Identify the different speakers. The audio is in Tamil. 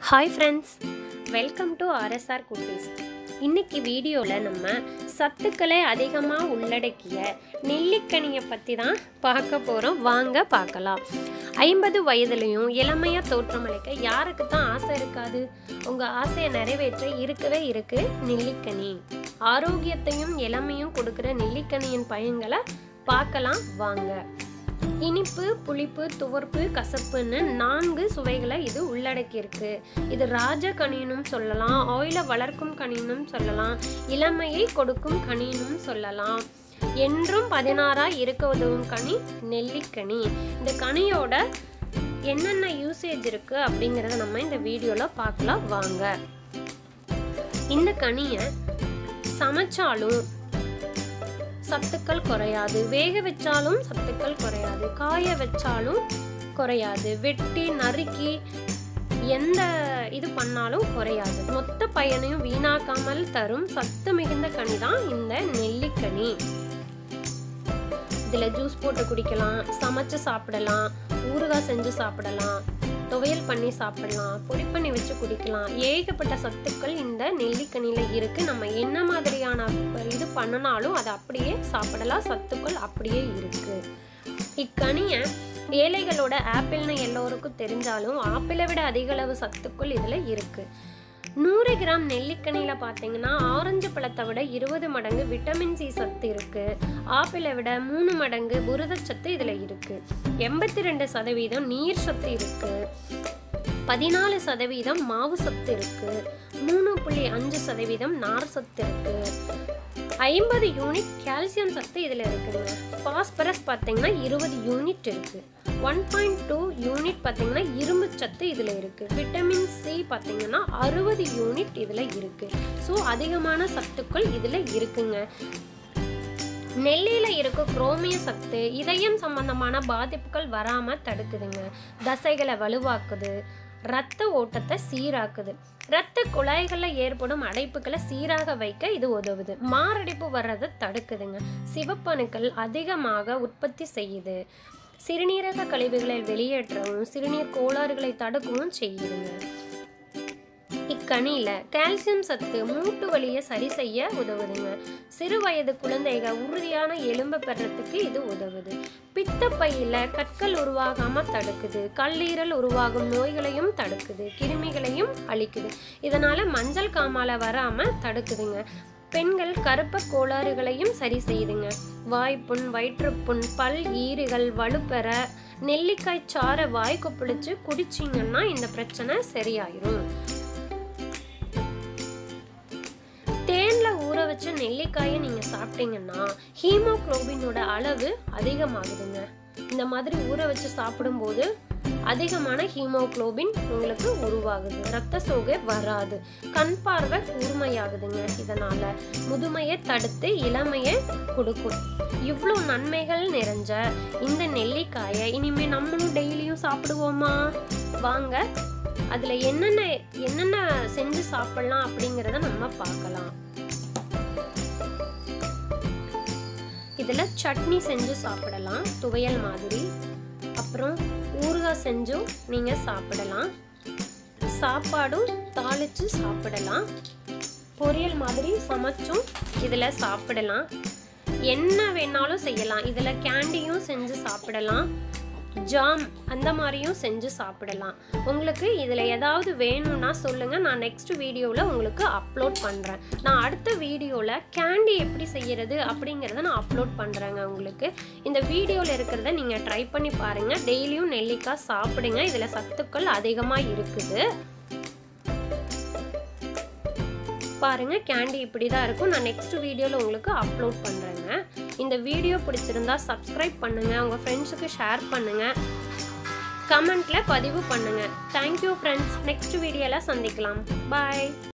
Speaker 1: Hi friends, welcome to RSR Cookies. இன்னைக்கு வீடியோல நம்ம சத்துக்களை அதிகமா உள்ளடக்கிய நெல்லிக்கனியை பத்தி தான் பார்க்க போறோம். வாங்க பார்க்கலாம். 50 வயதிலயும் இளமையா தோற்றமளிக்க யாருக்கு தான் ஆசை இருக்காது? உங்க ஆசையை நிறைவேற்ற இருக்கவே இருக்கு நெல்லிக்கனி. ஆரோக்கியத்தையும் இளமையும் கொடுக்கிற நெல்லிக்கனியின் பயன்களை பார்க்கலாம் வாங்க. இனிப்பு, புளிப்பு, துவர்ப்பு, கசப்புன்னு 4 சுவைகளை இது உள்ளடக்கி இருக்கு. இது ராஜ கனினும் சொல்லலாம், ஆயில வளர்க்கும் கனினும் சொல்லலாம், இளமையை கொடுக்கும் கனினும் சொல்லலாம். என்றும் 16 இருக்க உதவும் கனி நெல்லிக்கனி. இந்த கனியோட என்னென்ன யூசேஜ் இருக்கு அப்படிங்கறத நம்ம இந்த வீடியோல பார்க்கலாம் வாங்க. இந்த கனியை சமைச்சாலும் சத்துக்கள் குறையாது, வேக வச்சாலும் சத்துக்கள் குறையாது, காய வச்சாலும் குறையாது, வெட்டி நறுக்கி எந்த இது பண்ணாலும் குறையாது. மொத்த பயனையும் வீணாக்காமல் தரும் சத்து மிகுந்த கனி தான் இந்த நெல்லிக்கனி. இதுல ஜூஸ் போட்டு குடிக்கலாம், சமைச்சு சாப்பிடலாம், ஊறுகாய் செஞ்சு சாப்பிடலாம், துவையல் பண்ணி சாப்பிடலாம், பொடி பண்ணி வச்சு குடிக்கலாம். ஏகப்பட்ட சத்துக்கள் இந்த நெல்லிக்கனியில இருக்கு. நம்ம என்ன மாதிரியான இது பண்ணனாலும் அதை அப்படியே சாப்பிடலாம், சத்துக்கள் அப்படியே இருக்கு. இக்கனியை ஏழைகளோட ஆப்பிள்னு எல்லோருக்கும் தெரிஞ்சாலும் ஆப்பிளை விட அதிக அளவு சத்துக்கள் இதுல இருக்கு. 100 கிராம் நெல்லிக்கனியில பாத்தீங்கன்னா ஆரஞ்சு பழத்தை விட 20 மடங்கு விட்டமின் சி சத்து இருக்கு. ஆப்பிளை விட 3 மடங்கு புரதச்சத்து இதுல இருக்கு. 82% நீர் சத்து இருக்கு. 14% மாவு சத்து இருக்கு. 3.5% நார் சத்து இருக்கு. 50 யூனிட் கால்சியம் சத்து இதுல இருக்குங்க. பாஸ்பரஸ் பாத்தீங்கன்னா 20 யூனிட் இருக்கு. 1.2 யூனிட் பாத்தீங்கன்னா இரும்பு சத்து இதுல இருக்கு. விட்டமின் சி பாத்தீங்கன்னா 60 யூனிட் இதுல இருக்கு. ஸோ அதிகமான சத்துக்கள் இதுல இருக்குங்க. நெல்லியில இருக்க குரோமிய சத்து இதயம் சம்பந்தமான பாதிப்புகள் வராம தடுக்குதுங்க. தசைகளை வலுவாக்குது, இரத்த ஓட்டத்தை சீராக்குது, இரத்த குழாய்கள்ல ஏற்படும் அடைப்புகளை சீராக வைக்க இது உதவுது. மாரடைப்பு வர்றதை தடுக்குதுங்க. சிவப்பணுக்கள் அதிகமாக உற்பத்தி செய்யுது. சிறுநீரக கழிவுகளை வெளியேற்றவும் சிறுநீர் கோளாறுகளை தடுக்கவும் செய்யுதுங்க. இக்கனியில கால்சியம் சத்து மூட்டு வலியை சரி செய்ய உதவுதுங்க. சிறு வயது குழந்தைகள் உறுதியான எலும்பு பெறத்துக்கு இது உதவுது. பித்தப்பையில கற்கள் உருவாகாம தடுக்குது. கல்லீரல் உருவாகும் நோய்களையும் தடுக்குது, கிருமிகளையும் அழிக்குது. இதனால மஞ்சள் காமால வராம தடுக்குதுங்க. பெண்கள் கருப்ப கோளாறுகளையும் சரி செய்யுதுங்க. வாய்ப்புண், வயிற்றுப்புண், பல் ஈறுகள் வலுப்பெற நெல்லிக்காய் சாற வாய் கொப்பளிச்சு குடிச்சிங்கன்னா இந்த பிரச்சனை சரியாயிரும். தேன்ல ஊற வச்ச நெல்லிக்காயை நீங்க சாப்பிட்டீங்கன்னா ஹீமோகுளோபினோட அளவு அதிகமாகுதுங்க. இந்த மாதிரி ஊற வச்சு சாப்பிடும்போது அதிகமான ஹீமோகுளோபின் உங்களுக்கு உருவாகுது. ரத்த சோகை வராது. கண் பார்வை கூர்மையாகுதுங்க. இதனால முதுமையை தடுத்து இளமையை கொடுக்கும். இவ்வளோ நன்மைகள் நிறைஞ்ச இந்த நெல்லிக்காயை இனிமே நம்மளும் டெய்லியும் சாப்பிடுவோமா? வாங்க அதுல என்னென்ன செஞ்சு சாப்பிடலாம் அப்படிங்கறத நம்ம பார்க்கலாம். இதுல சட்னி செஞ்சு சாப்பிடலாம், துவையல் மாதிரி. அப்புறம் ஊறுகாய் செஞ்சும் நீங்க சாப்பிடலாம். சாப்பாடும் தாளிச்சு சாப்பிடலாம். பொரியல் மாதிரி சமைச்சும் இதுல சாப்பிடலாம். என்ன வேணாலும் செய்யலாம். இதுல கேண்டியும் செஞ்சு சாப்பிடலாம், ஜாம் அந்த மாதிரியும் செஞ்சு சாப்பிடலாம். உங்களுக்கு இதில் ஏதாவது வேணும்னா சொல்லுங்க, நான் நெக்ஸ்ட் வீடியோவில் உங்களுக்கு அப்லோட் பண்ணுறேன். நான் அடுத்த வீடியோவில் கேண்டி எப்படி செய்யறது அப்படிங்கிறத நான் அப்லோட் பண்ணுறேங்க. உங்களுக்கு இந்த வீடியோவில் இருக்கிறத நீங்கள் ட்ரை பண்ணி பாருங்கள். டெய்லியும் நெல்லிக்காய் சாப்பிடுங்க. இதில் சத்துக்கள் அதிகமாக இருக்குது. பாருங்க, கேண்டி இப்படி தான் இருக்கும். நான் நெக்ஸ்ட் வீடியோவில் உங்களுக்கு அப்லோட் பண்ணுறேங்க. இந்த வீடியோ பிடிச்சிருந்தா சப்ஸ்கிரைப் பண்ணுங்க, உங்க ஃப்ரெண்ட்ஸுக்கு ஷேர் பண்ணுங்க, கமெண்ட்ல பதிவு பண்ணுங்க. Thank you friends. நெக்ஸ்ட் வீடியோல சந்திக்கலாம். பாய்.